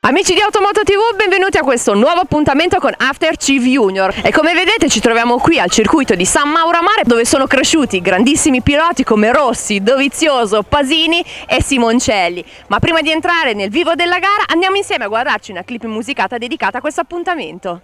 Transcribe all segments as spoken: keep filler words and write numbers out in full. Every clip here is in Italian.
Amici di Automoto tivù, benvenuti a questo nuovo appuntamento con After Chief Junior. E come vedete ci troviamo qui al circuito di San Mauro a Mare, dove sono cresciuti grandissimi piloti come Rossi, Dovizioso, Pasini e Simoncelli. Ma prima di entrare nel vivo della gara andiamo insieme a guardarci una clip musicata dedicata a questo appuntamento.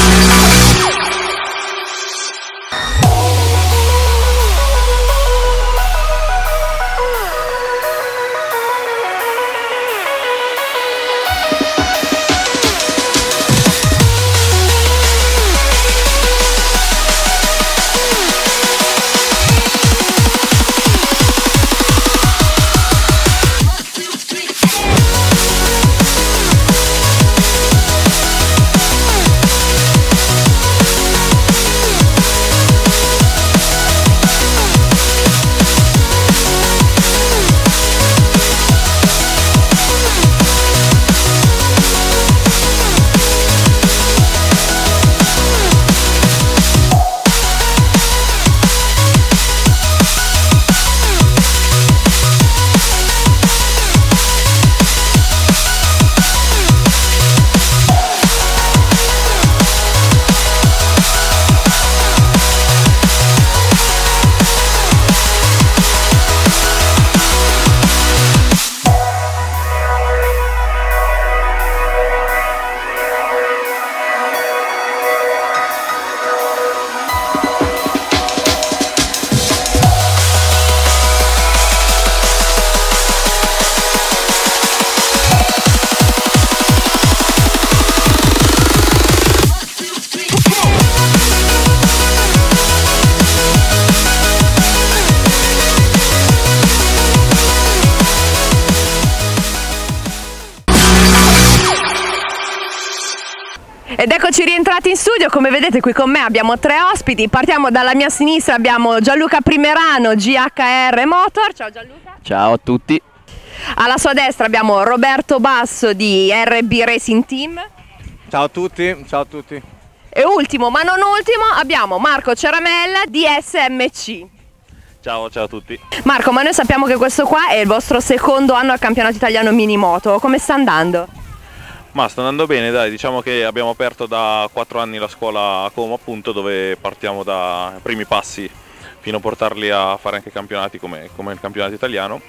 Ed eccoci rientrati in studio. Come vedete qui con me abbiamo tre ospiti. Partiamo dalla mia sinistra, abbiamo Gianluca Primerano, G H R Motor. Ciao Gianluca. Ciao a tutti. Alla sua destra abbiamo Roberto Basso di R B Racing Team. Ciao a tutti, ciao a tutti. E ultimo ma non ultimo abbiamo Marco Ceramella di S M C. Ciao, ciao a tutti. Marco, ma noi sappiamo che questo qua è il vostro secondo anno al campionato italiano minimoto. Come sta andando? Ma sta andando bene, dai, diciamo che abbiamo aperto da quattro anni la scuola a Como, appunto, dove partiamo dai primi passi fino a portarli a fare anche campionati come, come il campionato italiano.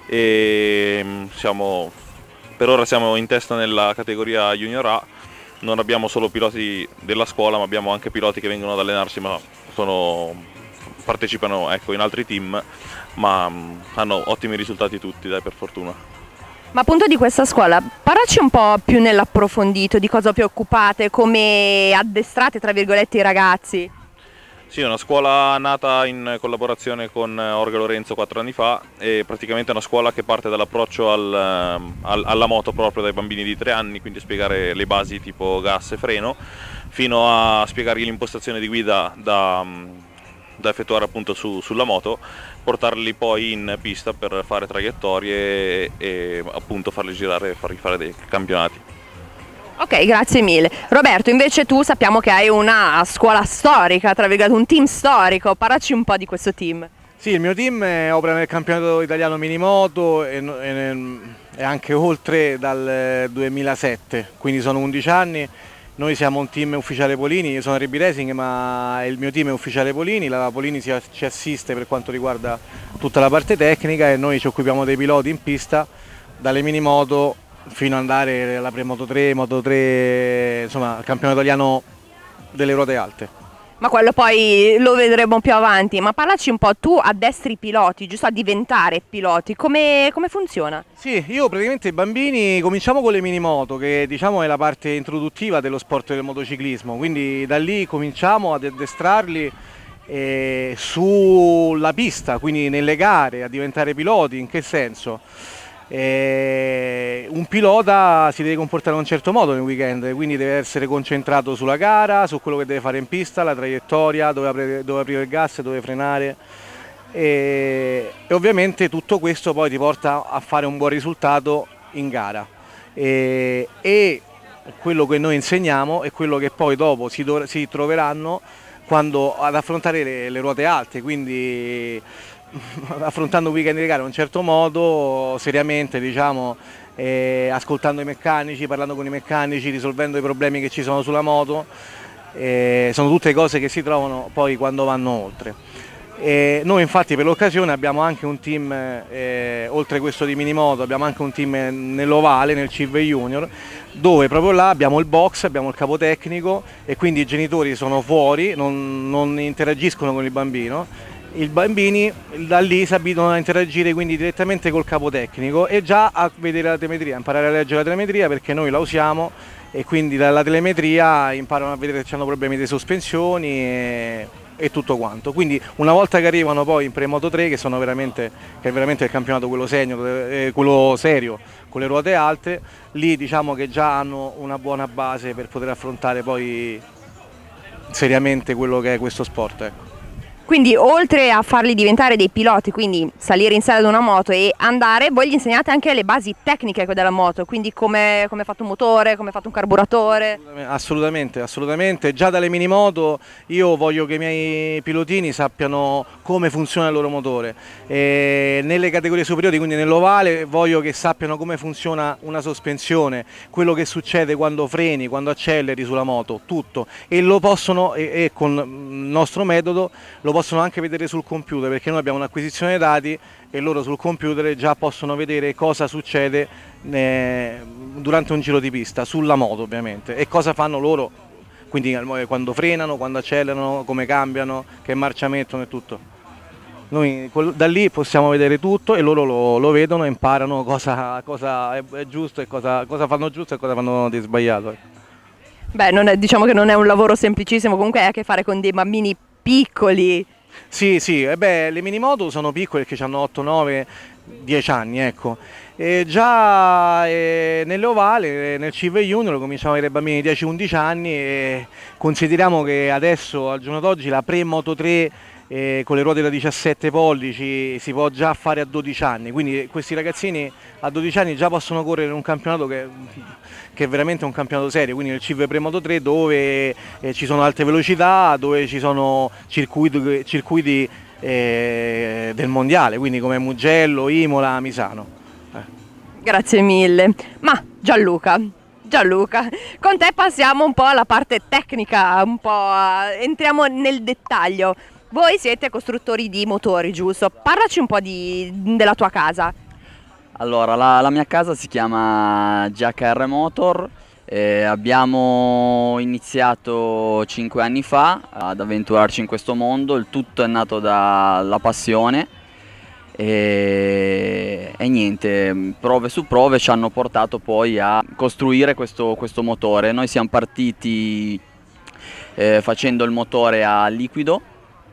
E siamo, per ora siamo in testa nella categoria Junior A, non abbiamo solo piloti della scuola ma abbiamo anche piloti che vengono ad allenarsi ma sono, partecipano ecco, in altri team, ma hanno ottimi risultati tutti, dai, per fortuna. Ma appunto di questa scuola, parlaci un po' più nell'approfondito, di cosa vi occupate, come addestrate tra virgolette i ragazzi. Sì, è una scuola nata in collaborazione con Orga Lorenzo quattro anni fa e praticamente è una scuola che parte dall'approccio al, al, alla moto proprio dai bambini di tre anni, quindi spiegare le basi tipo gas e freno, fino a spiegargli l'impostazione di guida da, da effettuare appunto su, sulla moto, portarli poi in pista per fare traiettorie e, e appunto farli girare e fargli fare dei campionati. Ok, grazie mille. Roberto, invece tu sappiamo che hai una scuola storica, tra virgolette, un team storico, parlaci un po' di questo team. Sì, il mio team opera nel campionato italiano minimoto e, e, e anche oltre dal duemilasette, quindi sono undici anni. Noi siamo un team ufficiale Polini, io sono R B Racing ma il mio team è ufficiale Polini, la Polini ci assiste per quanto riguarda tutta la parte tecnica e noi ci occupiamo dei piloti in pista, dalle minimoto fino ad andare alla pre-moto tre, moto tre, insomma il campionato italiano delle ruote alte. Ma quello poi lo vedremo più avanti, ma parlaci un po', tu addestri i piloti, giusto a diventare piloti, come, come funziona? Sì, io praticamente i bambini cominciamo con le minimoto, che diciamo è la parte introduttiva dello sport del motociclismo, quindi da lì cominciamo ad addestrarli eh, sulla pista, quindi nelle gare, a diventare piloti. In che senso? Eh, un pilota si deve comportare in un certo modo nel weekend, quindi deve essere concentrato sulla gara, su quello che deve fare in pista, la traiettoria, dove aprire, dove aprire il gas, dove frenare e, e ovviamente tutto questo poi ti porta a fare un buon risultato in gara e, e quello che noi insegniamo è quello che poi dopo si, si troveranno quando ad affrontare le, le ruote alte, quindi affrontando un weekend di gara in un certo modo, seriamente, diciamo, eh, ascoltando i meccanici, parlando con i meccanici, risolvendo i problemi che ci sono sulla moto, eh, sono tutte cose che si trovano poi quando vanno oltre. E noi infatti per l'occasione abbiamo anche un team, eh, oltre questo di minimoto, abbiamo anche un team nell'ovale, nel C I V Junior, dove proprio là abbiamo il box, abbiamo il capotecnico e quindi i genitori sono fuori, non, non interagiscono con il bambino. I bambini da lì si abituano a interagire quindi direttamente col capotecnico e già a vedere la telemetria, imparare a leggere la telemetria, perché noi la usiamo e quindi dalla telemetria imparano a vedere se hanno problemi di sospensioni e, e tutto quanto. Quindi una volta che arrivano poi in Pre-Moto tre, che, sono veramente, che è veramente il campionato quello, senior, eh, quello serio, con le ruote alte, lì diciamo che già hanno una buona base per poter affrontare poi seriamente quello che è questo sport, ecco. Quindi oltre a farli diventare dei piloti, quindi salire in sella ad una moto e andare, voi gli insegnate anche le basi tecniche della moto, quindi come, come è fatto un motore, come è fatto un carburatore? Assolutamente, assolutamente. Già dalle minimoto io voglio che i miei pilotini sappiano come funziona il loro motore. E nelle categorie superiori, quindi nell'ovale, voglio che sappiano come funziona una sospensione, quello che succede quando freni, quando acceleri sulla moto, tutto. E lo possono, e, e con il nostro metodo, lo possono anche vedere sul computer, perché noi abbiamo un'acquisizione dati e loro sul computer già possono vedere cosa succede eh, durante un giro di pista, sulla moto ovviamente, e cosa fanno loro, quindi quando frenano, quando accelerano, come cambiano, che marcia mettono e tutto. Noi da lì possiamo vedere tutto e loro lo, lo vedono e imparano cosa, cosa è, è giusto e cosa, cosa fanno giusto e cosa fanno di sbagliato. Beh, non è, diciamo che non è un lavoro semplicissimo, comunque hai a che fare con dei bambini piccoli. Sì, sì, e beh, le minimoto sono piccole perché hanno otto, nove, dieci anni, ecco. E già eh, nelle ovale, nel C I V Junior, cominciamo a avere bambini di dieci undici anni e consideriamo che adesso, al giorno d'oggi, la Pre-Moto tre eh, con le ruote da diciassette pollici si può già fare a dodici anni, quindi questi ragazzini a dodici anni già possono correre in un campionato che, che è veramente un campionato serio, quindi nel C I V Pre-Moto tre, dove eh, ci sono alte velocità, dove ci sono circuiti, circuiti eh, del mondiale, quindi come Mugello, Imola, Misano. Eh. Grazie mille. Ma Gianluca, Gianluca, con te passiamo un po' alla parte tecnica, un po' a... entriamo nel dettaglio. Voi siete costruttori di motori, giusto? Parlaci un po' di, della tua casa. Allora, la, la mia casa si chiama G H R Motor, eh, abbiamo iniziato cinque anni fa ad avventurarci in questo mondo, il tutto è nato dalla passione e, e niente, prove su prove ci hanno portato poi a costruire questo, questo motore. Noi siamo partiti eh, facendo il motore a liquido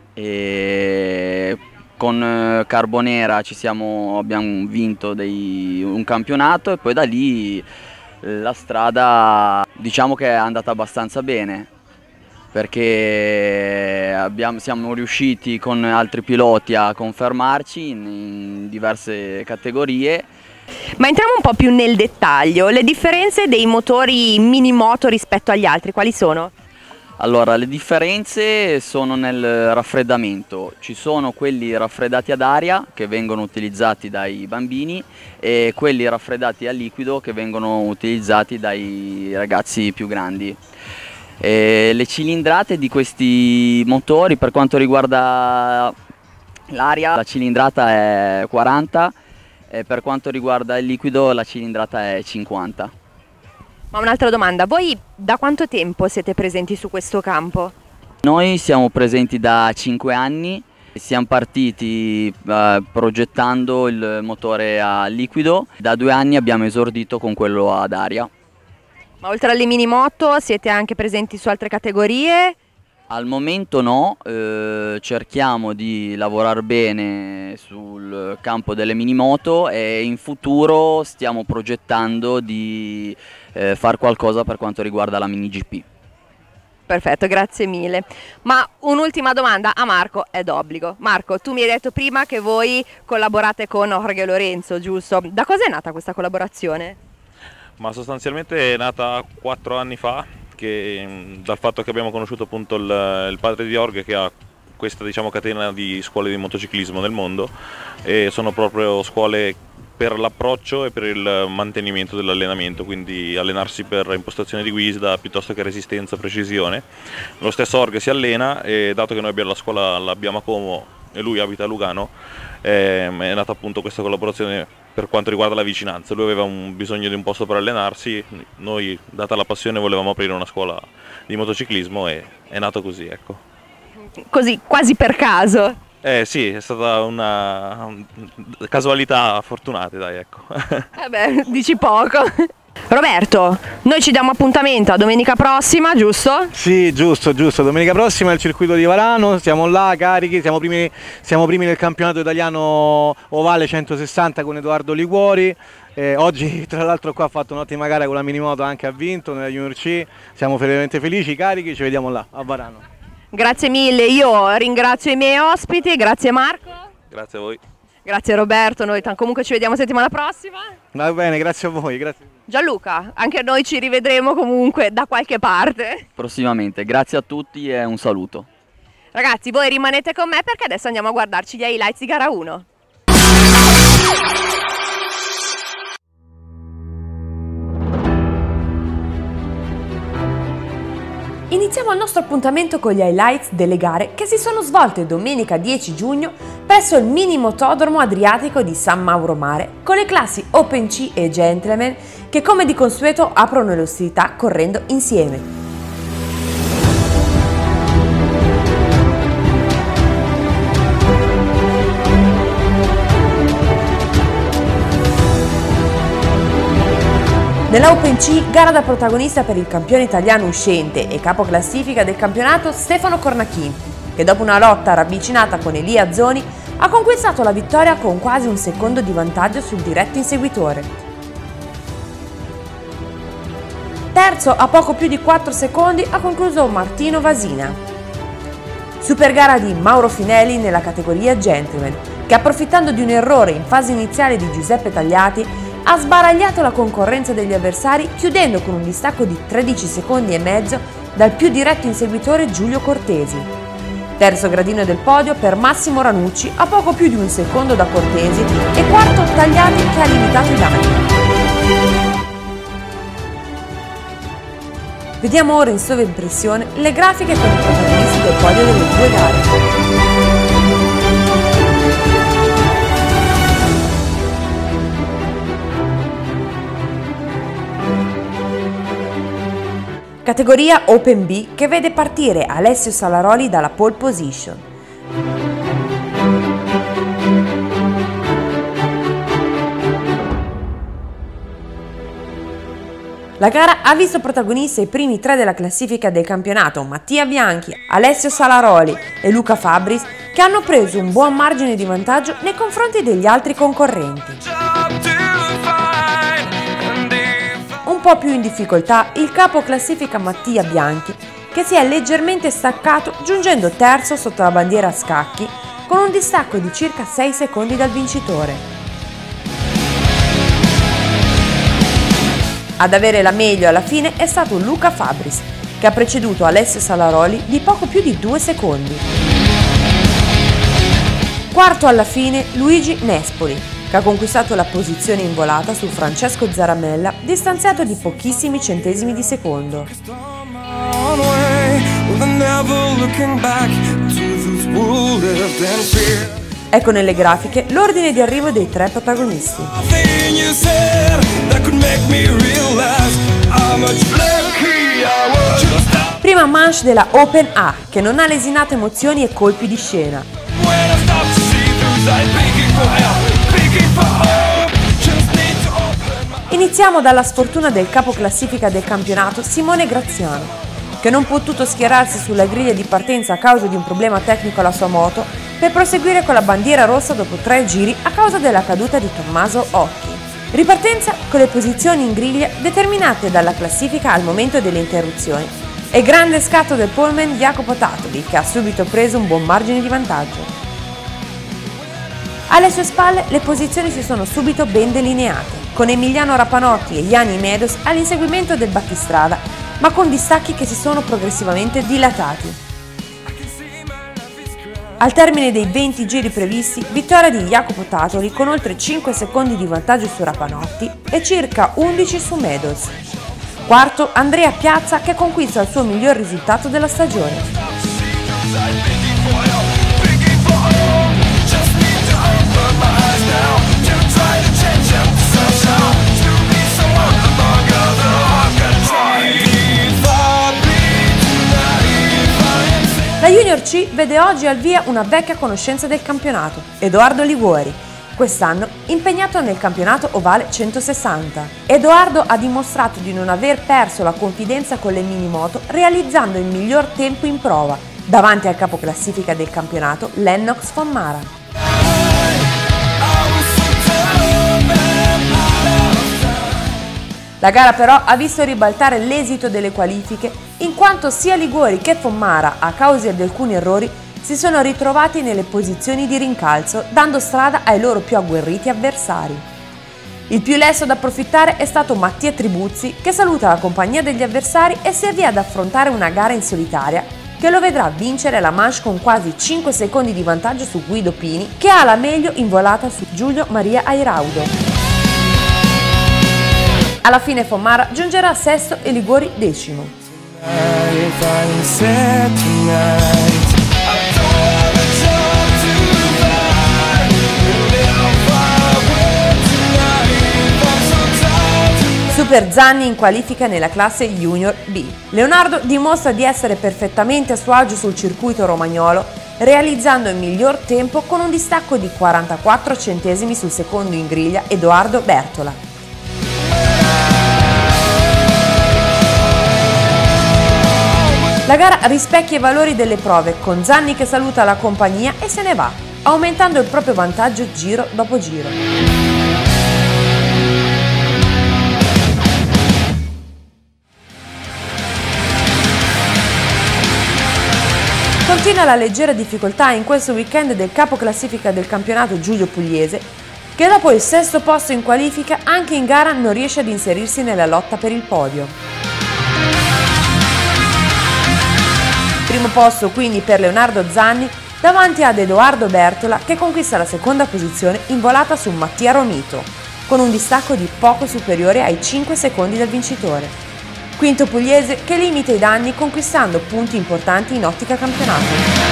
e con Carbonera ci siamo, abbiamo vinto dei, un campionato e poi da lì la strada diciamo che è andata abbastanza bene, perché abbiamo, siamo riusciti con altri piloti a confermarci in, in diverse categorie. Ma entriamo un po' più nel dettaglio, le differenze dei motori minimoto rispetto agli altri, quali sono? Allora, le differenze sono nel raffreddamento, ci sono quelli raffreddati ad aria che vengono utilizzati dai bambini e quelli raffreddati a liquido che vengono utilizzati dai ragazzi più grandi. E le cilindrate di questi motori, per quanto riguarda l'aria, la cilindrata è quaranta e per quanto riguarda il liquido la cilindrata è cinquanta. Ma un'altra domanda, voi da quanto tempo siete presenti su questo campo? Noi siamo presenti da cinque anni, siamo partiti eh, progettando il motore a liquido, da due anni abbiamo esordito con quello ad aria. Ma oltre alle minimoto siete anche presenti su altre categorie? Al momento no, eh, cerchiamo di lavorare bene sul campo delle minimoto e in futuro stiamo progettando di eh, fare qualcosa per quanto riguarda la mini G P. Perfetto, grazie mille. Ma un'ultima domanda a Marco è d'obbligo. Marco, tu mi hai detto prima che voi collaborate con Jorge Lorenzo, giusto? Da cosa è nata questa collaborazione? Ma sostanzialmente è nata quattro anni fa, che, dal fatto che abbiamo conosciuto appunto il, il padre di Jorge, che ha questa diciamo, catena di scuole di motociclismo nel mondo, e sono proprio scuole per l'approccio e per il mantenimento dell'allenamento, quindi allenarsi per impostazione di guida piuttosto che resistenza, precisione. Lo stesso Orge si allena, e dato che noi abbiamo la scuola, l'abbiamo a Como e lui abita a Lugano, eh, è nata appunto questa collaborazione per quanto riguarda la vicinanza. Lui aveva un bisogno di un posto per allenarsi, noi, data la passione, volevamo aprire una scuola di motociclismo e è nato così, ecco. Così, quasi per caso? Eh sì, è stata una casualità fortunata, dai, ecco. Eh beh, dici poco. Roberto, noi ci diamo appuntamento a domenica prossima, giusto? Sì, giusto, giusto. Domenica prossima è il circuito di Varano, siamo là carichi, siamo primi, siamo primi nel campionato italiano ovale centosessanta con Edoardo Liguori. Eh, oggi tra l'altro qua ha fatto un'ottima gara con la minimoto, anche ha vinto nella Junior C, siamo veramente felici, carichi, ci vediamo là a Varano. Grazie mille, io ringrazio i miei ospiti, grazie Marco. Grazie a voi. Grazie Roberto, noi comunque ci vediamo settimana prossima. Va bene, grazie a voi, grazie. Gianluca, anche noi ci rivedremo comunque da qualche parte. Prossimamente, grazie a tutti e un saluto. Ragazzi, voi rimanete con me perché adesso andiamo a guardarci gli highlights di gara uno. Iniziamo il nostro appuntamento con gli highlights delle gare che si sono svolte domenica dieci giugno presso il mini motodromo adriatico di San Mauro Mare con le classi Open C e Gentleman che come di consueto aprono le ostilità correndo insieme. Nella Open C, gara da protagonista per il campione italiano uscente e capoclassifica del campionato Stefano Cornachin, che dopo una lotta ravvicinata con Elia Zoni ha conquistato la vittoria con quasi un secondo di vantaggio sul diretto inseguitore. Terzo, a poco più di quattro secondi, ha concluso Martino Vasina. Super gara di Mauro Finelli nella categoria Gentleman, che approfittando di un errore in fase iniziale di Giuseppe Tagliati ha sbaragliato la concorrenza degli avversari chiudendo con un distacco di tredici secondi e mezzo dal più diretto inseguitore Giulio Cortesi. Terzo gradino del podio per Massimo Ranucci a poco più di un secondo da Cortesi e quarto Tagliati che ha limitato i danni. Vediamo ora in sovraimpressione le grafiche con i protagonisti del podio delle due gare. Categoria Open B che vede partire Alessio Salaroli dalla pole position. La gara ha visto protagonisti i primi tre della classifica del campionato, Mattia Bianchi, Alessio Salaroli e Luca Fabris, che hanno preso un buon margine di vantaggio nei confronti degli altri concorrenti. Un po' più in difficoltà il capo classifica Mattia Bianchi, che si è leggermente staccato giungendo terzo sotto la bandiera a scacchi con un distacco di circa sei secondi dal vincitore. Ad avere la meglio alla fine è stato Luca Fabris, che ha preceduto Alessio Salaroli di poco più di due secondi. Quarto alla fine Luigi Nespoli, che ha conquistato la posizione in volata su Francesco Zaramella, distanziato di pochissimi centesimi di secondo. Ecco nelle grafiche l'ordine di arrivo dei tre protagonisti. Prima manche della Open A, che non ha lesinato emozioni e colpi di scena. Iniziamo dalla sfortuna del capoclassifica del campionato Simone Graziano, che non ha potuto schierarsi sulla griglia di partenza a causa di un problema tecnico alla sua moto per proseguire con la bandiera rossa dopo tre giri a causa della caduta di Tommaso Occhi. Ripartenza con le posizioni in griglia determinate dalla classifica al momento delle interruzioni e grande scatto del poleman Jacopo Tatovi, che ha subito preso un buon margine di vantaggio. Alle sue spalle le posizioni si sono subito ben delineate, con Emiliano Rapanotti e Yanni Medos all'inseguimento del battistrada, ma con distacchi che si sono progressivamente dilatati. Al termine dei venti giri previsti, vittoria di Jacopo Tatoli con oltre cinque secondi di vantaggio su Rapanotti e circa undici su Meadows. Quarto, Andrea Piazza che conquista il suo miglior risultato della stagione. La Junior C vede oggi al via una vecchia conoscenza del campionato, Edoardo Liguori, quest'anno impegnato nel campionato ovale centosessanta. Edoardo ha dimostrato di non aver perso la confidenza con le minimoto realizzando il miglior tempo in prova, davanti al capoclassifica del campionato Lennox Fommara. La gara però ha visto ribaltare l'esito delle qualifiche, in quanto sia Liguori che Fommara, a causa di alcuni errori, si sono ritrovati nelle posizioni di rincalzo, dando strada ai loro più agguerriti avversari. Il più lesto ad approfittare è stato Mattia Tribuzzi, che saluta la compagnia degli avversari e si avvia ad affrontare una gara in solitaria, che lo vedrà vincere la manche con quasi cinque secondi di vantaggio su Guido Pini, che ha la meglio in volata su Giulio Maria Airaudo. Alla fine Fommara giungerà sesto e Liguori decimo. Super Zanni in qualifica nella classe Junior B. Leonardo dimostra di essere perfettamente a suo agio sul circuito romagnolo, realizzando il miglior tempo con un distacco di quarantaquattro centesimi sul secondo in griglia Edoardo Bertola. La gara rispecchia i valori delle prove, con Zanni che saluta la compagnia e se ne va, aumentando il proprio vantaggio giro dopo giro. Continua la leggera difficoltà in questo weekend del capoclassifica del campionato Giulio Pugliese, che dopo il sesto posto in qualifica anche in gara non riesce ad inserirsi nella lotta per il podio. Primo posto quindi per Leonardo Zanni davanti ad Edoardo Bertola che conquista la seconda posizione in volata su Mattia Romito, con un distacco di poco superiore ai cinque secondi del vincitore. Quinto Pugliese che limita i danni conquistando punti importanti in ottica campionato.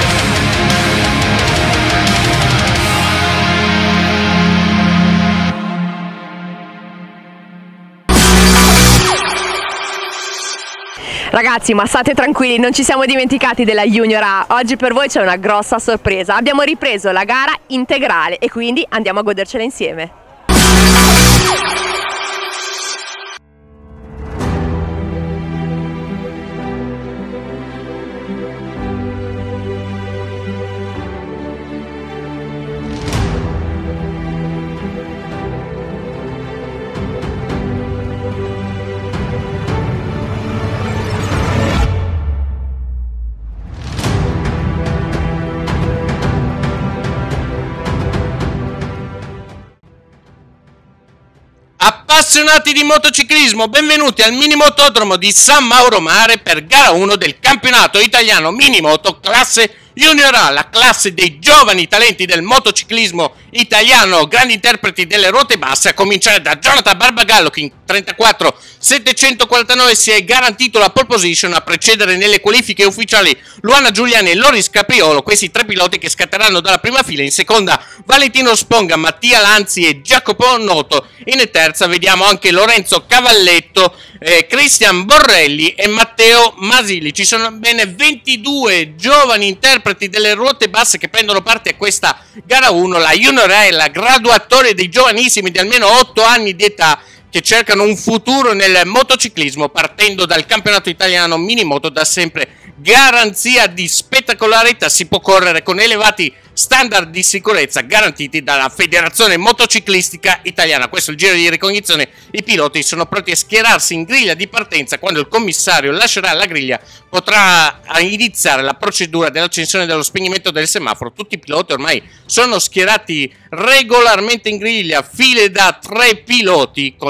Ragazzi, ma state tranquilli, non ci siamo dimenticati della Junior A. Oggi per voi c'è una grossa sorpresa. Abbiamo ripreso la gara integrale e quindi andiamo a godercela insieme. Appassionati di motociclismo, benvenuti al minimotodromo di San Mauro Mare per gara uno del campionato italiano minimoto classe Junior A, la classe dei giovani talenti del motociclismo italiano, grandi interpreti delle ruote basse, a cominciare da Jonathan Barbagallo che in trentaquattro settecentoquarantanove si è garantito la pole position, a precedere nelle qualifiche ufficiali Luana Giuliani e Loris Capriolo, questi tre piloti che scatteranno dalla prima fila. In seconda Valentino Sponga, Mattia Lanzi e Jacopo Noto. In terza vediamo anche Lorenzo Cavalletto, eh, Cristian Borrelli e Matteo Masili. Ci sono bene ventidue giovani interpreti delle ruote basse che prendono parte a questa gara uno. La Junior A è la graduatoria dei giovanissimi di almeno otto anni di età che cercano un futuro nel motociclismo, partendo dal campionato italiano minimoto, da sempre garanzia di spettacolarità. Si può correre con elevati standard di sicurezza garantiti dalla Federazione Motociclistica Italiana. Questo è il giro di ricognizione. I piloti sono pronti a schierarsi in griglia di partenza. Quando il commissario lascerà la griglia potrà iniziare la procedura dell'accensione e dello spegnimento del semaforo. Tutti i piloti ormai sono schierati regolarmente in griglia, file da tre piloti con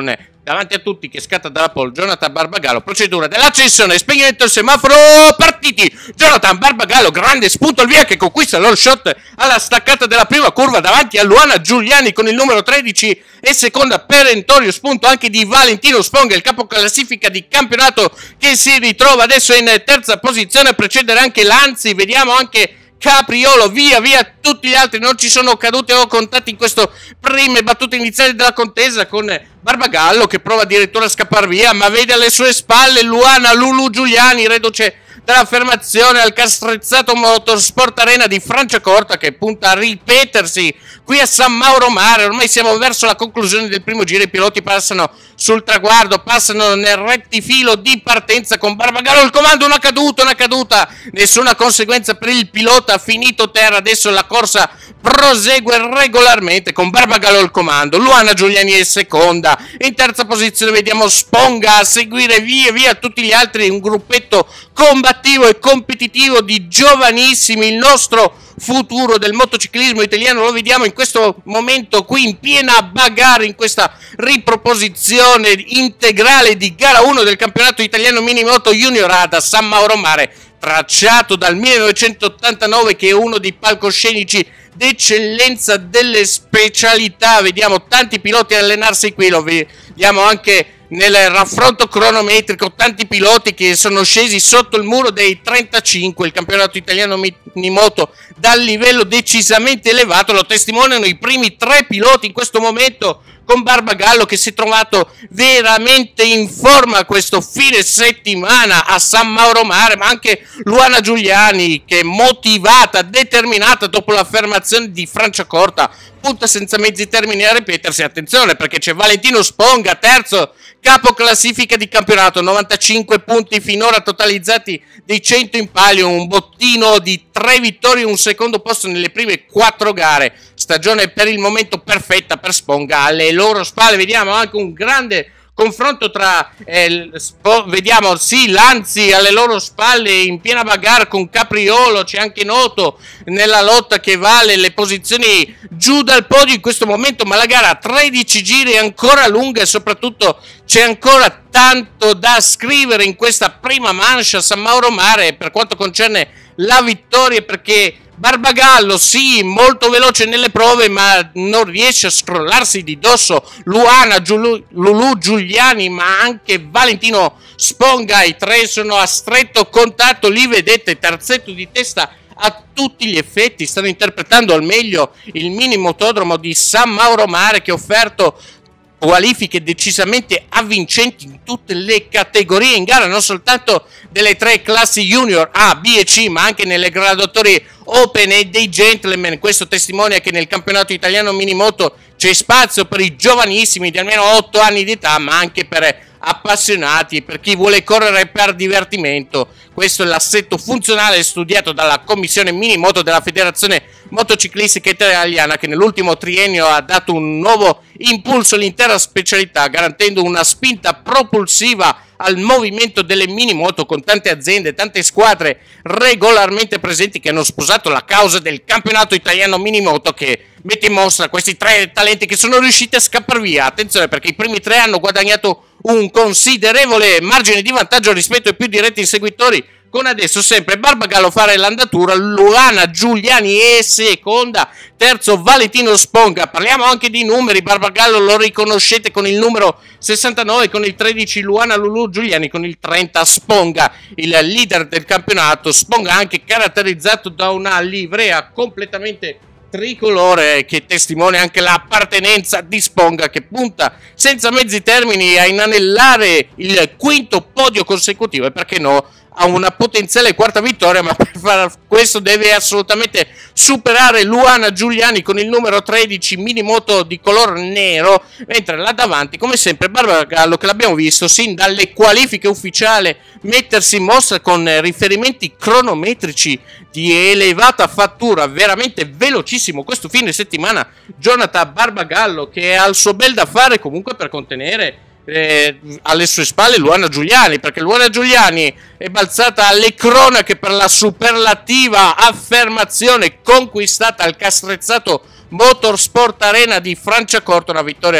davanti a tutti che scatta dalla pole Jonathan Barbagallo, procedura dell'accensione, spegnimento del semaforo, partiti, Jonathan Barbagallo, grande spunto al via che conquista l'all shot alla staccata della prima curva davanti a Luana Giuliani con il numero tredici e seconda perentorio spunto anche di Valentino Sponga, il capo classifica di campionato che si ritrova adesso in terza posizione a precedere anche Lanzi, vediamo anche Capriolo, via via tutti gli altri non ci sono caduti o contatti in queste prime battute iniziali della contesa, con Barbagallo che prova addirittura a scappare via ma vede alle sue spalle Luana Lulu Giuliani reduce dall'affermazione al castrezzato Motorsport Arena di Franciacorta che punta a ripetersi qui a San Mauro Mare. Ormai siamo verso la conclusione del primo giro, i piloti passano sul traguardo, passano nel rettifilo di partenza con Barbagallo il comando, una caduta, una caduta, nessuna conseguenza per il pilota, ha finito terra, adesso la corsa prosegue regolarmente con Barbagallo il comando, Luana Giuliani è seconda, in terza posizione vediamo Sponga a seguire via via tutti gli altri, un gruppetto combattivo e competitivo di giovanissimi, il nostro futuro del motociclismo italiano lo vediamo in questo momento qui in piena bagarre, in questa riproposizione integrale di gara uno del campionato italiano minimoto junior A da San Mauro Mare, tracciato dal millenovecentottantanove, che è uno dei palcoscenici d'eccellenza delle specialità. Vediamo tanti piloti allenarsi qui, lo vediamo anche nel raffronto cronometrico, tanti piloti che sono scesi sotto il muro dei trentacinque, il campionato italiano minimoto dal livello decisamente elevato, lo testimoniano i primi tre piloti in questo momento, con Barbagallo che si è trovato veramente in forma questo fine settimana a San Mauro Mare, ma anche Luana Giuliani che è motivata, determinata dopo l'affermazione di Franciacorta, punta senza mezzi termini a ripetersi. Attenzione perché c'è Valentino Sponga, terzo capo classifica di campionato, novantacinque punti finora totalizzati dei cento in palio, un bottino di tre vittorie e un secondo posto nelle prime quattro gare, stagione per il momento perfetta per Sponga. Alle loro spalle vediamo anche un grande confronto tra eh, vediamo sì Lanzi alle loro spalle in piena bagarre con Capriolo, c'è anche Noto nella lotta che vale le posizioni giù dal podio in questo momento, ma la gara a tredici giri è ancora lunga e soprattutto c'è ancora tanto da scrivere in questa prima manche a San Mauro Mare per quanto concerne la vittoria, perché Barbagallo sì, molto veloce nelle prove, ma non riesce a scrollarsi di dosso Luana, Giulu, Lulu Giuliani, ma anche Valentino Sponga. I tre sono a stretto contatto, li vedete, terzetto di testa a tutti gli effetti, stanno interpretando al meglio il mini motodromo di San Mauro Mare, che ha offerto qualifiche decisamente avvincenti in tutte le categorie in gara, non soltanto delle tre classi junior A, B e C, ma anche nelle graduatorie open e dei gentleman. Questo testimonia che nel campionato italiano minimoto c'è spazio per i giovanissimi di almeno otto anni di età, ma anche per appassionati, per chi vuole correre per divertimento. Questo è l'assetto funzionale studiato dalla commissione minimoto della Federazione Motociclistica Italiana, che nell'ultimo triennio ha dato un nuovo impulso all'intera specialità, garantendo una spinta propulsiva al movimento delle minimoto, con tante aziende, tante squadre regolarmente presenti che hanno sposato la causa del campionato italiano minimoto, che mette in mostra questi tre talenti che sono riusciti a scappare via. Attenzione perché i primi tre hanno guadagnato un considerevole margine di vantaggio rispetto ai più diretti inseguitori, con adesso sempre Barbagallo fare l'andatura, Luana Giuliani è seconda, terzo Valentino Sponga. Parliamo anche di numeri, Barbagallo lo riconoscete con il numero sessantanove, con il tredici Luana Lulu Giuliani, con il trenta Sponga, il leader del campionato. Sponga anche caratterizzato da una livrea completamente tricolore che testimonia anche l'appartenenza di Sponga, che punta senza mezzi termini a inanellare il quinto podio consecutivo e perché no a una potenziale quarta vittoria, ma per fare questo deve assolutamente superare Luana Giuliani con il numero tredici minimoto di color nero, mentre là davanti come sempre Barbagallo, che l'abbiamo visto sin dalle qualifiche ufficiali mettersi in mostra con riferimenti cronometrici di elevata fattura, veramente velocissimo questo fine settimana. Jonathan Barbagallo che ha il suo bel da fare comunque per contenere Eh, alle sue spalle Luana Giuliani, perché Luana Giuliani è balzata alle cronache per la superlativa affermazione conquistata al castrezzato Motorsport Arena di Franciacorta, una vittoria che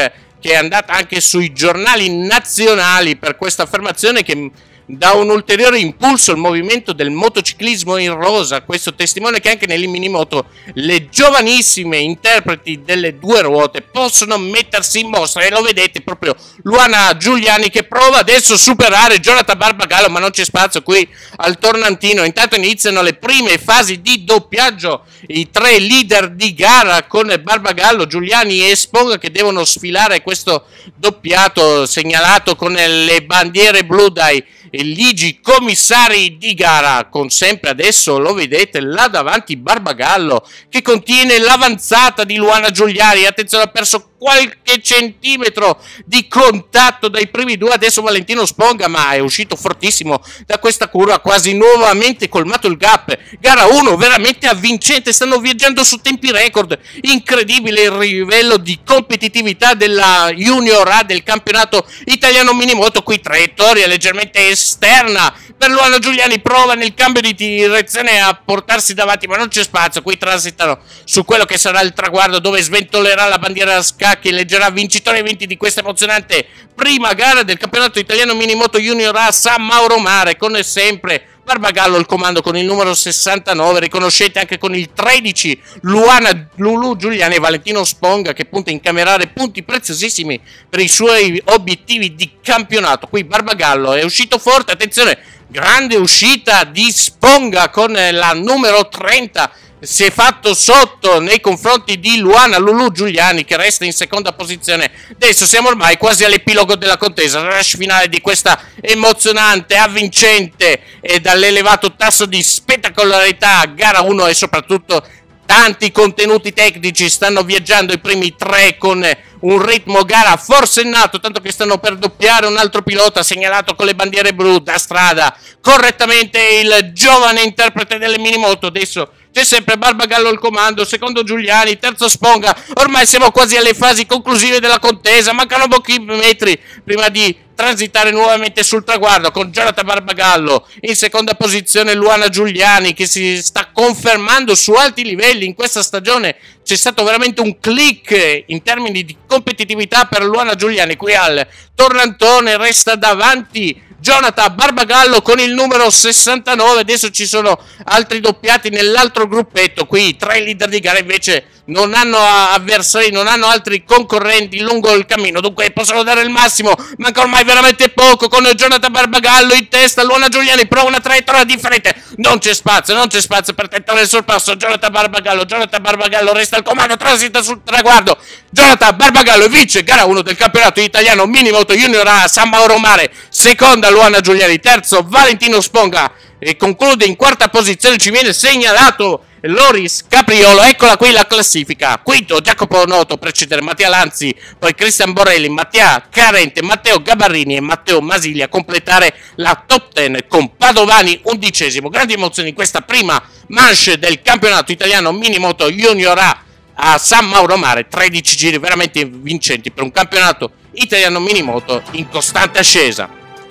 che è andata anche sui giornali nazionali per questa affermazione che dà un ulteriore impulso al movimento del motociclismo in rosa. Questo testimonia che anche nelle minimoto le giovanissime interpreti delle due ruote possono mettersi in mostra, e lo vedete proprio Luana Giuliani che prova adesso a superare Jonathan Barbagallo, ma non c'è spazio qui al tornantino. Intanto iniziano le prime fasi di doppiaggio, i tre leader di gara con Barbagallo, Giuliani e Sponga che devono sfilare questo doppiato segnalato con le bandiere blu dai ligi commissari di gara, con sempre adesso, lo vedete, là davanti Barbagallo che contiene l'avanzata di Luana Giuliani. Attenzione, ha perso qualche centimetro di contatto dai primi due, adesso Valentino Sponga, ma è uscito fortissimo da questa curva, quasi nuovamente colmato il gap. Gara uno veramente avvincente, stanno viaggiando su tempi record, incredibile il livello di competitività della Junior A del campionato italiano minimoto. Qui traiettoria leggermente esterna per Luana Giuliani, prova nel cambio di direzione a portarsi davanti, ma non c'è spazio. Qui transitano su quello che sarà il traguardo dove sventolerà la bandiera scacchi e leggerà vincitore ai venti di questa emozionante prima gara del campionato italiano minimoto Junior A San Mauro Mare, con sempre Barbagallo al comando con il numero sessantanove, riconoscete anche con il tredici Luana Lulu Giuliani e Valentino Sponga che punta a incamerare punti preziosissimi per i suoi obiettivi di campionato. Qui Barbagallo è uscito forte, attenzione, grande uscita di Sponga con la numero trenta, si è fatto sotto nei confronti di Luana Lulu Giuliani che resta in seconda posizione. Adesso siamo ormai quasi all'epilogo della contesa, rush finale di questa emozionante, avvincente e dall'elevato tasso di spettacolarità gara uno, e soprattutto tanti contenuti tecnici. Stanno viaggiando i primi tre con un ritmo gara forsennato, tanto che stanno per doppiare un altro pilota segnalato con le bandiere blu da strada correttamente, il giovane interprete delle minimoto. Adesso c'è sempre Barbagallo al comando, secondo Giuliani, terzo Sponga. Ormai siamo quasi alle fasi conclusive della contesa, mancano pochi metri prima di transitare nuovamente sul traguardo con Jonathan Barbagallo in seconda posizione, Luana Giuliani che si sta confermando su alti livelli in questa stagione. C'è stato veramente un click in termini di competitività per Luana Giuliani. Qui al tornantone resta davanti Jonathan Barbagallo con il numero sessantanove. Adesso ci sono altri doppiati nell'altro gruppetto. Qui i tre leader di gara invece non hanno avversari, non hanno altri concorrenti lungo il cammino, dunque possono dare il massimo. Manca ormai veramente poco con Jonathan Barbagallo in testa. Luana Giuliani prova una traiettoria differente, non c'è spazio, non c'è spazio per tentare il sorpasso. Jonathan Barbagallo, Jonathan Barbagallo resta al comando, transita sul traguardo. Jonathan Barbagallo vince gara uno del campionato italiano minimoto Junior A San Mauro Mare. Seconda Luana Giuliani, terzo Valentino Sponga e conclude in quarta posizione. Ci viene segnalato Loris Capriolo, eccola qui la classifica. Quinto Jacopo Noto, precedere Mattia Lanzi, poi Cristian Borrelli, Mattia Carente, Matteo Gabarrini e Matteo Masiglia a completare la top dieci con Padovani undicesimo. Grandi emozioni in questa prima manche del campionato italiano minimoto Junior A a San Mauro Mare, tredici giri veramente vincenti per un campionato italiano minimoto in costante ascesa.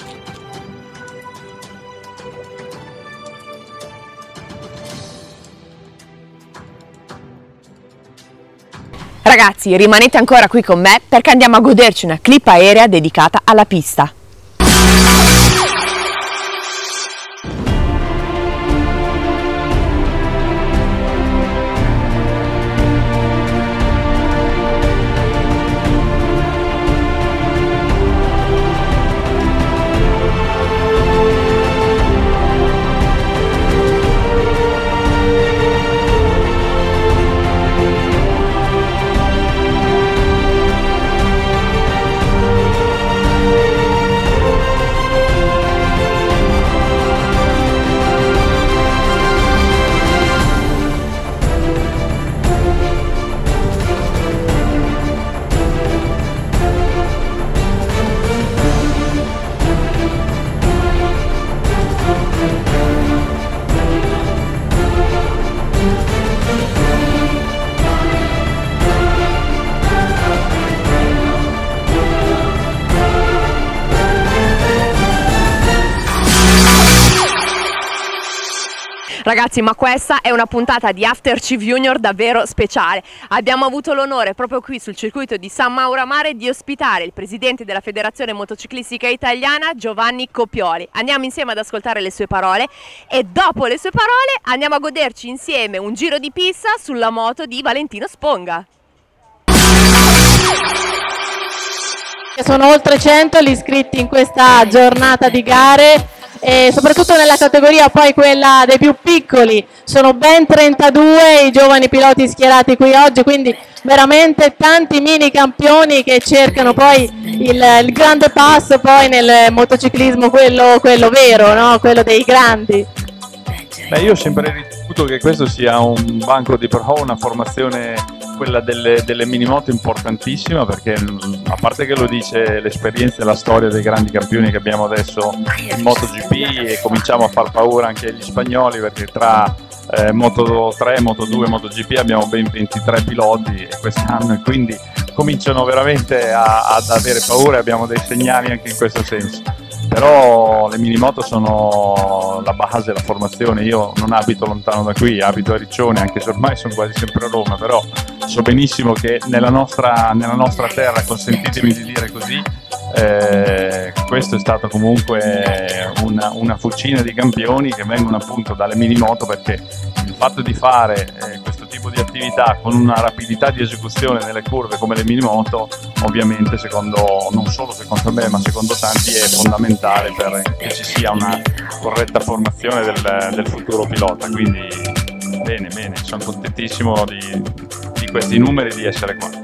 Ragazzi, rimanete ancora qui con me perché andiamo a goderci una clip aerea dedicata alla pista. Ragazzi, ma questa è una puntata di After Chief Junior davvero speciale. Abbiamo avuto l'onore proprio qui sul circuito di San Mauro a Mare di ospitare il presidente della Federazione Motociclistica Italiana, Giovanni Copioli. Andiamo insieme ad ascoltare le sue parole e dopo le sue parole andiamo a goderci insieme un giro di pista sulla moto di Valentino Sponga. Sono oltre cento gli iscritti in questa giornata di gare e soprattutto nella categoria poi quella dei più piccoli, sono ben trentadue i giovani piloti schierati qui oggi, quindi veramente tanti mini campioni che cercano poi il, il grande passo poi nel motociclismo, quello, quello vero, no? Quello dei grandi. Beh, io ho sempre ritenuto che questo sia un banco di prova, una formazione, quella delle, delle minimoto, importantissima, perché a parte che lo dice l'esperienza e la storia dei grandi campioni che abbiamo adesso in MotoGP, e cominciamo a far paura anche agli spagnoli, perché tra eh, Moto tre, Moto due e MotoGP abbiamo ben ventitré piloti quest'anno, e quindi cominciano veramente a, ad avere paura, e abbiamo dei segnali anche in questo senso. Però le minimoto sono la base, la formazione. Io non abito lontano da qui, abito a Riccione, anche se ormai sono quasi sempre a Roma, però so benissimo che nella nostra, nella nostra terra, consentitemi di dire così, eh, questo è stato comunque una, una fucina di campioni che vengono appunto dalle minimoto, perché il fatto di fare eh, questo tipo di attività con una rapidità di esecuzione nelle curve come le minimoto, ovviamente secondo, non solo secondo me ma secondo tanti, è fondamentale per che ci sia una corretta formazione del, del futuro pilota. Quindi bene, bene, sono contentissimo di, di questi numeri, di essere qua.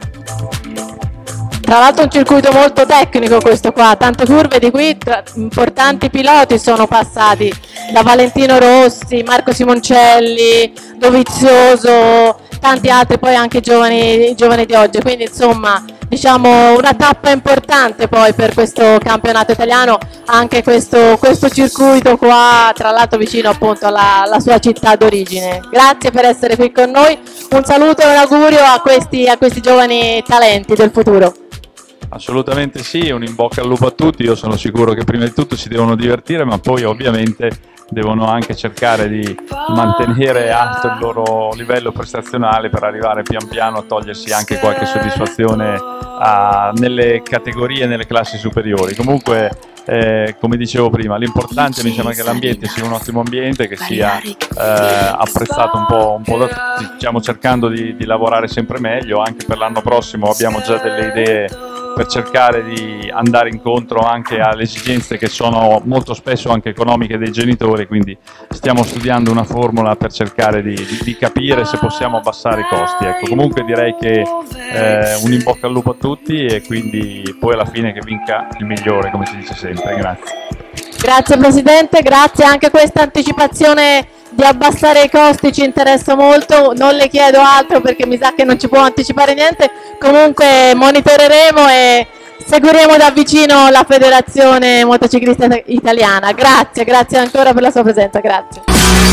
Tra l'altro un circuito molto tecnico questo qua, tante curve di qui, importanti piloti sono passati, da Valentino Rossi, Marco Simoncelli, Dovizioso, tanti altri poi anche giovani, giovani di oggi, quindi insomma diciamo una tappa importante poi per questo campionato italiano, anche questo, questo circuito qua, tra l'altro vicino appunto alla, alla sua città d'origine. Grazie per essere qui con noi, un saluto e un augurio a questi, a questi giovani talenti del futuro. Assolutamente sì, un in bocca al lupo a tutti. Io sono sicuro che prima di tutto si devono divertire, ma poi ovviamente devono anche cercare di mantenere alto il loro livello prestazionale per arrivare pian piano a togliersi anche qualche soddisfazione a, nelle categorie, nelle classi superiori. Comunque, eh, come dicevo prima, l'importante mi sembra che l'ambiente sia un ottimo ambiente, che sia eh, apprezzato un po', un po' da tutti. Stiamo cercando di, di lavorare sempre meglio, anche per l'anno prossimo abbiamo già delle idee per cercare di andare incontro anche alle esigenze che sono molto spesso anche economiche dei genitori, quindi stiamo studiando una formula per cercare di, di, di capire se possiamo abbassare i costi. Ecco, comunque direi che eh, un in bocca al lupo a tutti, e quindi poi alla fine che vinca il migliore, come si dice sempre. Grazie. Grazie Presidente, grazie anche a questa anticipazione di abbassare i costi, ci interessa molto, non le chiedo altro perché mi sa che non ci può anticipare niente, comunque monitoreremo e seguiremo da vicino la Federazione Motociclista Italiana. Grazie, grazie ancora per la sua presenza, grazie.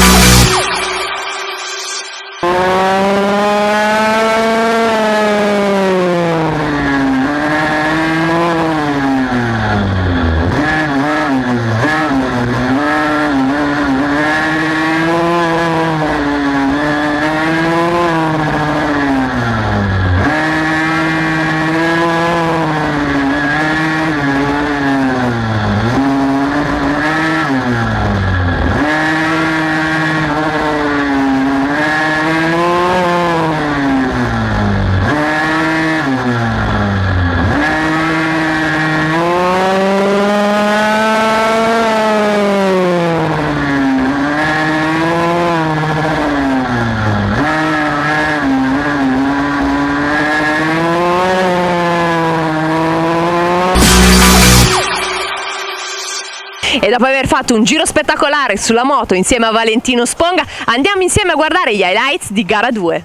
E dopo aver fatto un giro spettacolare sulla moto insieme a Valentino Sponga, andiamo insieme a guardare gli highlights di gara due.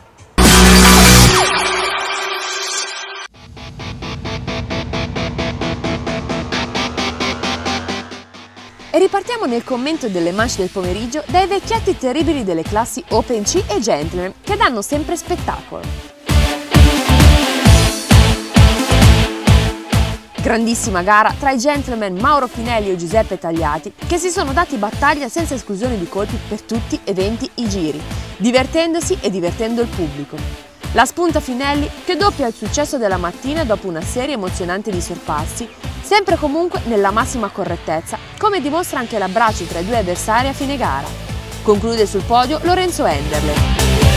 E ripartiamo nel commento delle manche del pomeriggio dai vecchietti terribili delle classi Open C e Gentleman, che danno sempre spettacolo. Grandissima gara tra i gentleman Mauro Finelli e Giuseppe Tagliati, che si sono dati battaglia senza esclusione di colpi per tutti e venti i giri, divertendosi e divertendo il pubblico. La spunta Finelli che doppia il successo della mattina dopo una serie emozionante di sorpassi, sempre comunque nella massima correttezza, come dimostra anche l'abbraccio tra i due avversari a fine gara. Conclude sul podio Lorenzo Enderle.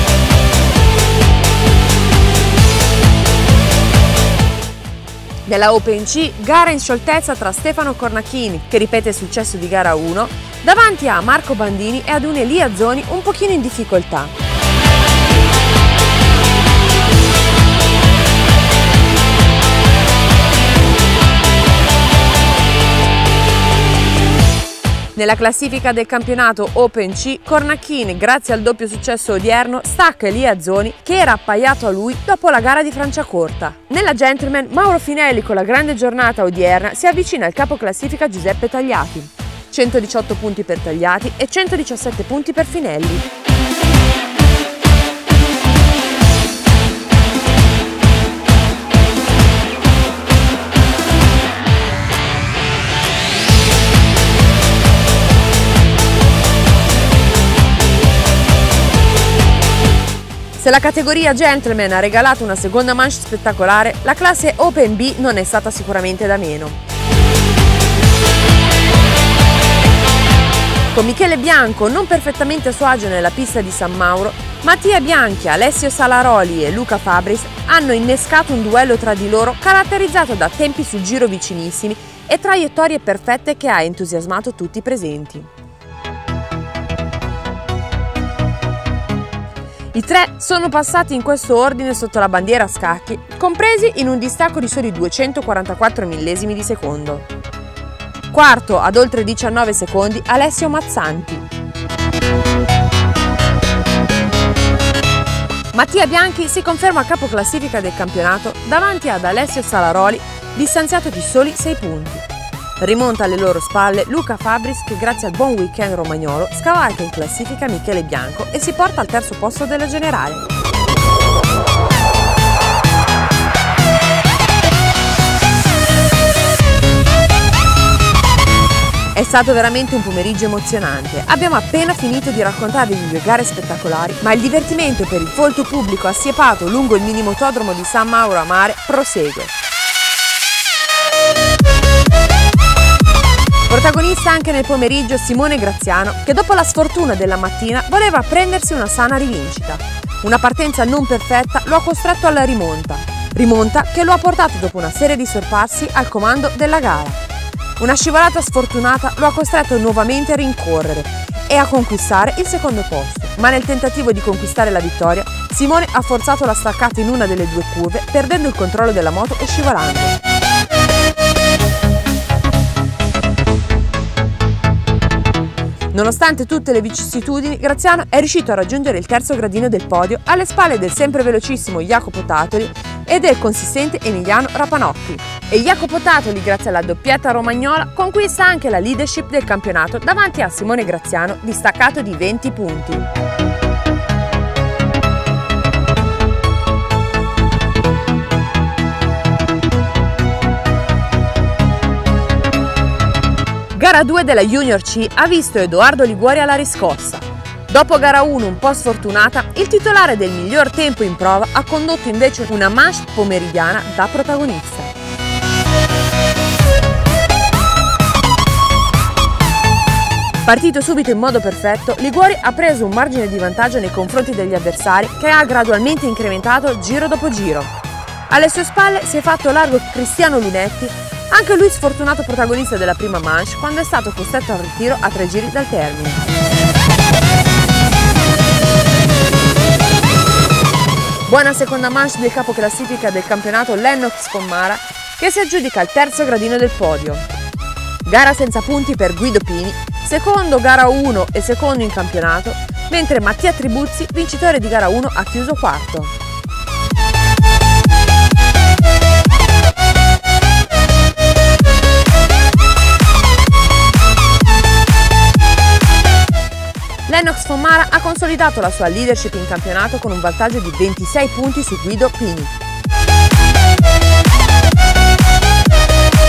Nella Open C, gara in scioltezza tra Stefano Cornacchini, che ripete il successo di gara uno, davanti a Marco Bandini e ad un Elia Zoni un pochino in difficoltà. Nella classifica del campionato Open C, Cornacchini, grazie al doppio successo odierno, stacca Elia Zoni, che era appaiato a lui dopo la gara di Franciacorta. Nella Gentleman, Mauro Finelli, con la grande giornata odierna, si avvicina al capoclassifica Giuseppe Tagliati. centodiciotto punti per Tagliati e centodiciassette punti per Finelli. Se la categoria Gentleman ha regalato una seconda manche spettacolare, la classe Open B non è stata sicuramente da meno. Con Michele Bianco non perfettamente a suo agio nella pista di San Mauro, Mattia Bianchi, Alessio Salaroli e Luca Fabris hanno innescato un duello tra di loro caratterizzato da tempi sul giro vicinissimi e traiettorie perfette che ha entusiasmato tutti i presenti. I tre sono passati in questo ordine sotto la bandiera a scacchi, compresi in un distacco di soli duecentoquarantaquattro millesimi di secondo. Quarto, ad oltre diciannove secondi, Alessio Mazzanti. Mattia Bianchi si conferma a capoclassifica del campionato davanti ad Alessio Salaroli, distanziato di soli sei punti. Rimonta alle loro spalle Luca Fabris che grazie al buon weekend romagnolo scavalca in classifica Michele Bianco e si porta al terzo posto della generale. È stato veramente un pomeriggio emozionante. Abbiamo appena finito di raccontarvi di due gare spettacolari, ma il divertimento per il folto pubblico assiepato lungo il minimotodromo di San Mauro a Mare prosegue. Protagonista anche nel pomeriggio Simone Graziano, che dopo la sfortuna della mattina voleva prendersi una sana rivincita. Una partenza non perfetta lo ha costretto alla rimonta, rimonta che lo ha portato dopo una serie di sorpassi al comando della gara. Una scivolata sfortunata lo ha costretto nuovamente a rincorrere e a conquistare il secondo posto, ma nel tentativo di conquistare la vittoria, Simone ha forzato la staccata in una delle due curve, perdendo il controllo della moto e scivolando. Nonostante tutte le vicissitudini, Graziano è riuscito a raggiungere il terzo gradino del podio alle spalle del sempre velocissimo Jacopo Tatoli e del consistente Emiliano Rapanocchi. E Jacopo Tatoli, grazie alla doppietta romagnola, conquista anche la leadership del campionato davanti a Simone Graziano, distaccato di venti punti. Gara due della Junior C ha visto Edoardo Liguori alla riscossa. Dopo gara uno un po' sfortunata, il titolare del miglior tempo in prova ha condotto invece una manche pomeridiana da protagonista. Partito subito in modo perfetto, Liguori ha preso un margine di vantaggio nei confronti degli avversari che ha gradualmente incrementato giro dopo giro. Alle sue spalle si è fatto largo Cristiano Lunetti, anche lui sfortunato protagonista della prima manche quando è stato costretto al ritiro a tre giri dal termine. Buona seconda manche del capoclassifica del campionato Lennox Fommara che si aggiudica il terzo gradino del podio. Gara senza punti per Guido Pini, secondo gara uno e secondo in campionato, mentre Mattia Tribuzzi, vincitore di gara uno, ha chiuso quarto. Lennox Fommara ha consolidato la sua leadership in campionato con un vantaggio di ventisei punti su Guido Pini.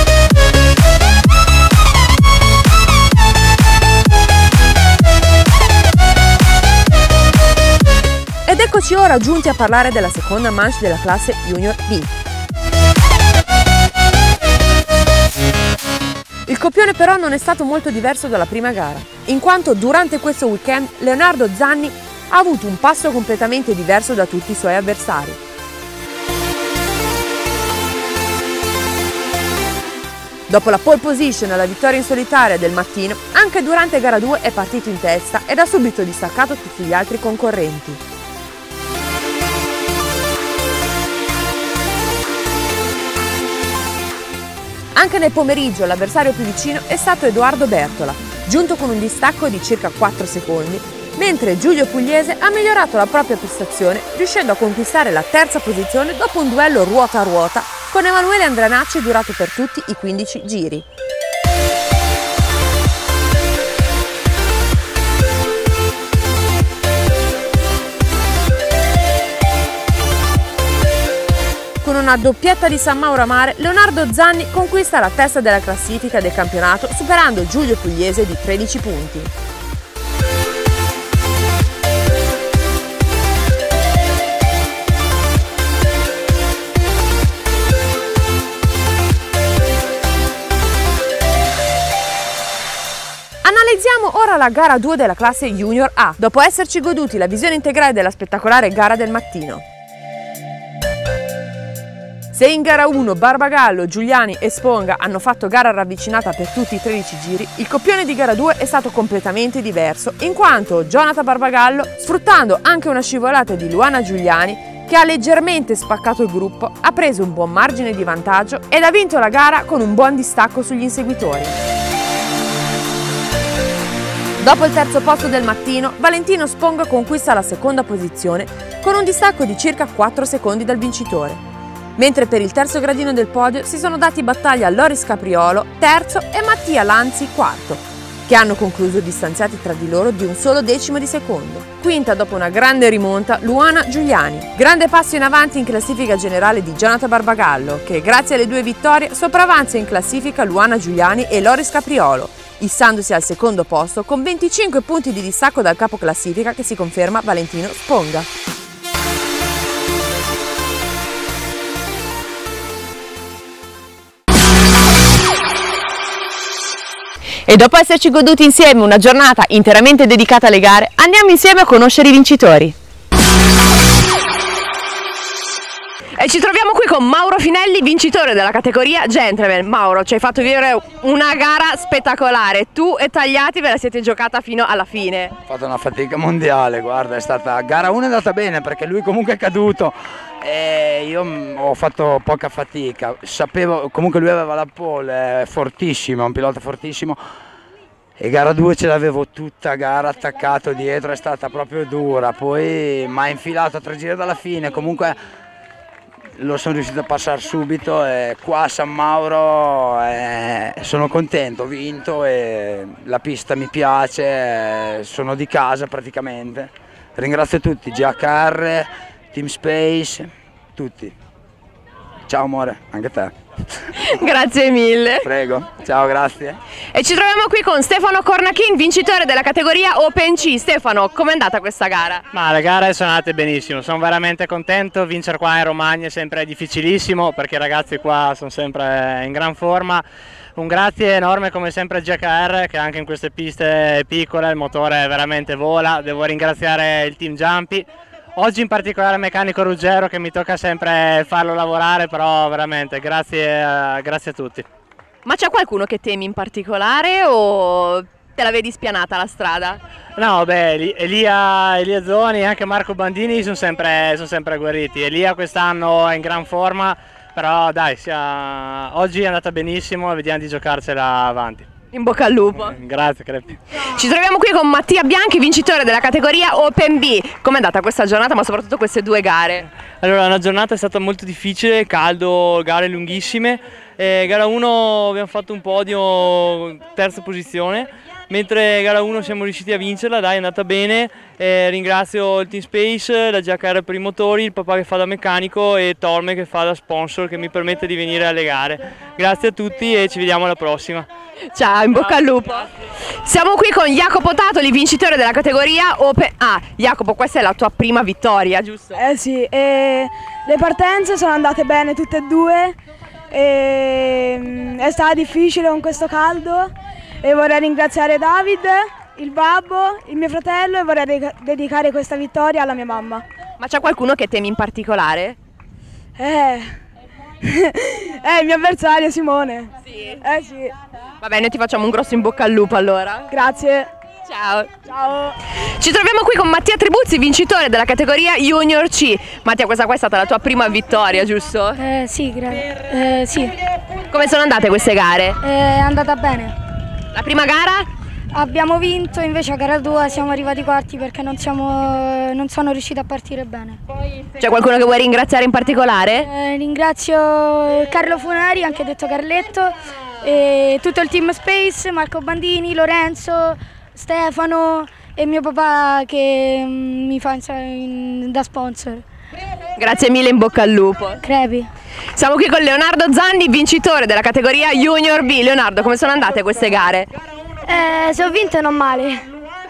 Eccoci ora giunti a parlare della seconda manche della classe Junior B. Il copione però non è stato molto diverso dalla prima gara, in quanto durante questo weekend Leonardo Zanni ha avuto un passo completamente diverso da tutti i suoi avversari. Dopo la pole position e la vittoria in solitaria del mattino, anche durante gara due è partito in testa ed ha subito distaccato tutti gli altri concorrenti. Anche nel pomeriggio l'avversario più vicino è stato Edoardo Bertola, giunto con un distacco di circa quattro secondi, mentre Giulio Pugliese ha migliorato la propria prestazione riuscendo a conquistare la terza posizione dopo un duello ruota a ruota con Emanuele Andranacci durato per tutti i quindici giri. Con una doppietta di San Mauro a Mare, Leonardo Zanni conquista la testa della classifica del campionato superando Giulio Pugliese di tredici punti. Analizziamo ora la gara due della classe Junior A, dopo esserci goduti la visione integrale della spettacolare gara del mattino. Se in gara uno Barbagallo, Giuliani e Sponga hanno fatto gara ravvicinata per tutti i tredici giri, il copione di gara due è stato completamente diverso, in quanto Jonathan Barbagallo, sfruttando anche una scivolata di Luana Giuliani, che ha leggermente spaccato il gruppo, ha preso un buon margine di vantaggio ed ha vinto la gara con un buon distacco sugli inseguitori. Dopo il terzo posto del mattino, Valentino Sponga conquista la seconda posizione con un distacco di circa quattro secondi dal vincitore. Mentre per il terzo gradino del podio si sono dati battaglia Loris Capriolo, terzo, e Mattia Lanzi, quarto, che hanno concluso distanziati tra di loro di un solo decimo di secondo. Quinta, dopo una grande rimonta, Luana Giuliani. Grande passo in avanti in classifica generale di Jonathan Barbagallo, che grazie alle due vittorie sopravanza in classifica Luana Giuliani e Loris Capriolo, issandosi al secondo posto con venticinque punti di distacco dal capo classifica che si conferma Valentino Sponga. E dopo esserci goduti insieme una giornata interamente dedicata alle gare, andiamo insieme a conoscere i vincitori. E ci troviamo qui con Mauro Finelli, vincitore della categoria Gentleman. Mauro, ci hai fatto vivere una gara spettacolare. Tu e Tagliati ve la siete giocata fino alla fine. Ho fatto una fatica mondiale, guarda, è stata gara uno è andata bene perché lui comunque è caduto e io ho fatto poca fatica. Sapevo, comunque lui aveva la pole, è fortissimo, è un pilota fortissimo. E gara due ce l'avevo tutta gara attaccato dietro, è stata proprio dura. Poi mi ha infilato a tre giri dalla fine, comunque lo sono riuscito a passare subito e qua a San Mauro eh, sono contento, ho vinto e la pista mi piace, sono di casa praticamente. Ringrazio tutti, G H R, Team Space, tutti. Ciao amore, anche te. Grazie mille. Prego, ciao, grazie. E ci troviamo qui con Stefano Cornachin, vincitore della categoria Open C. Stefano, com'è andata questa gara? Ma le gare sono andate benissimo, sono veramente contento. Vincere qua in Romagna è sempre difficilissimo perché i ragazzi qua sono sempre in gran forma. Un grazie enorme come sempre a G H R che anche in queste piste piccole il motore veramente vola. Devo ringraziare il team Jumpy. Oggi in particolare il meccanico Ruggero che mi tocca sempre farlo lavorare, però veramente grazie a, grazie a tutti. Ma c'è qualcuno che temi in particolare o te la vedi spianata la strada? No, beh, Elia, Elia Zoni e anche Marco Bandini sono sempre, sono sempre agguerriti. Elia quest'anno è in gran forma, però dai, sia, oggi è andata benissimo e vediamo di giocarcela avanti. In bocca al lupo. Grazie Crepi. Ci troviamo qui con Mattia Bianchi, vincitore della categoria Open B. Com'è andata questa giornata, ma soprattutto queste due gare? Allora, una giornata è stata molto difficile, caldo, gare lunghissime. E gara uno abbiamo fatto un podio, terza posizione. mentre gara uno siamo riusciti a vincerla, dai, è andata bene. Eh, ringrazio il Team Space, la J H R per i motori, il papà che fa da meccanico e Torme che fa da sponsor, che mi permette di venire alle gare. Grazie a tutti e ci vediamo alla prossima. Ciao, in bocca al lupo. Siamo qui con Jacopo Tatoli, vincitore della categoria Open. Ah, Jacopo, questa è la tua prima vittoria, giusto? Eh sì, e le partenze sono andate bene tutte e due. E è stata difficile con questo caldo e vorrei ringraziare David, il babbo, il mio fratello e vorrei dedicare questa vittoria alla mia mamma. Ma c'è qualcuno che temi in particolare? Eh, è il mio avversario Simone. Sì? Eh sì. Va bene, ti facciamo un grosso in bocca al lupo allora. Grazie. Ciao. Ciao. Ci troviamo qui con Mattia Tribuzzi, vincitore della categoria Junior C. Mattia, questa qua è stata la tua prima vittoria, giusto? Eh, sì, grazie. Eh, sì. Come sono andate queste gare? È andata bene. La prima gara? Abbiamo vinto, invece a gara due siamo arrivati quarti perché non, siamo, non sono riusciti a partire bene. C'è qualcuno che vuoi ringraziare in particolare? Eh, ringrazio Carlo Funari, anche detto Carletto, e tutto il Team Space, Marco Bandini, Lorenzo, Stefano e mio papà che mi fa in, da sponsor. Grazie mille, in bocca al lupo. Crepi. Siamo qui con Leonardo Zanni, vincitore della categoria Junior B. Leonardo, come sono andate queste gare? Eh, se ho vinto non male.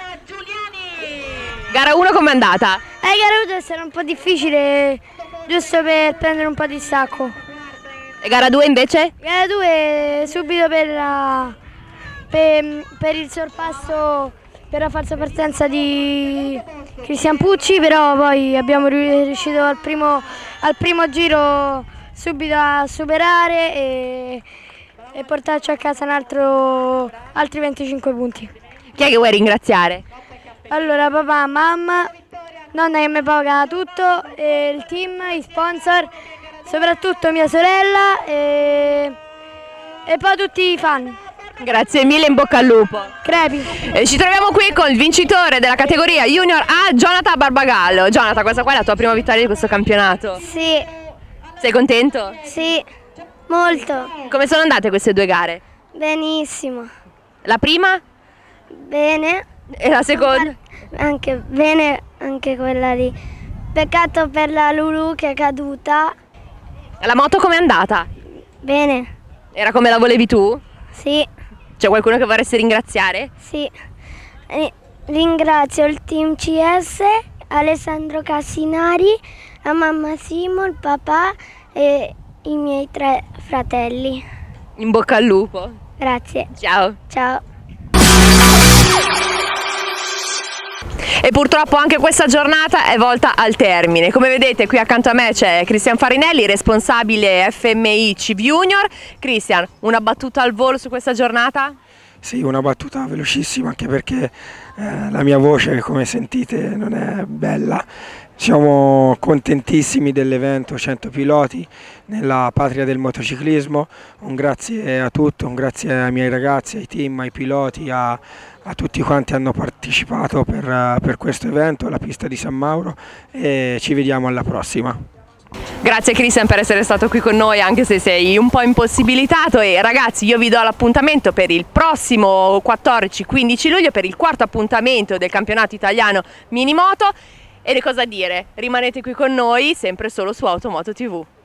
Gara uno com'è andata? Eh, gara uno sarà un po' difficile, giusto per prendere un po' di stacco. E gara due invece? Gara due subito per, la, per, per il sorpasso, per la falsa partenza di Cristian Pucci, però poi abbiamo riuscito al primo, al primo giro subito a superare e, e portarci a casa un altro, altri venticinque punti. Chi è che vuoi ringraziare? Allora, papà, mamma, nonna che mi paga tutto, e il team, i sponsor, soprattutto mia sorella e, e poi tutti i fan. Grazie mille, in bocca al lupo. Crepi. E ci troviamo qui con il vincitore della categoria Junior A, Jonathan Barbagallo. Jonathan, questa qua è la tua prima vittoria di questo campionato? Sì. Sei contento? Sì, molto. Come sono andate queste due gare? Benissimo. La prima? Bene. E la seconda? Anche bene, anche quella lì. Peccato per la Lulu che è caduta. La moto com'è andata? Bene. Era come la volevi tu? Sì. C'è qualcuno che vorresti ringraziare? Sì. Eh, ringrazio il team C S, Alessandro Cassinari, la mamma Simo, il papà e i miei tre fratelli. In bocca al lupo. Grazie. Ciao. Ciao. E purtroppo anche questa giornata è volta al termine. Come vedete qui accanto a me c'è Cristian Farinelli, responsabile F M I C V Junior. Cristian, una battuta al volo su questa giornata? Sì, una battuta velocissima, anche perché eh, la mia voce, come sentite, non è bella. Siamo contentissimi dell'evento cento piloti nella patria del motociclismo. Un grazie a tutti, un grazie ai miei ragazzi, ai team, ai piloti, a, a tutti quanti hanno partecipato per, per questo evento, alla pista di San Mauro, e ci vediamo alla prossima. Grazie Cristian per essere stato qui con noi, anche se sei un po' impossibilitato, e ragazzi io vi do l'appuntamento per il prossimo quattordici quindici luglio per il quarto appuntamento del campionato italiano Minimoto. E cosa dire, rimanete qui con noi sempre solo su Automoto tivù.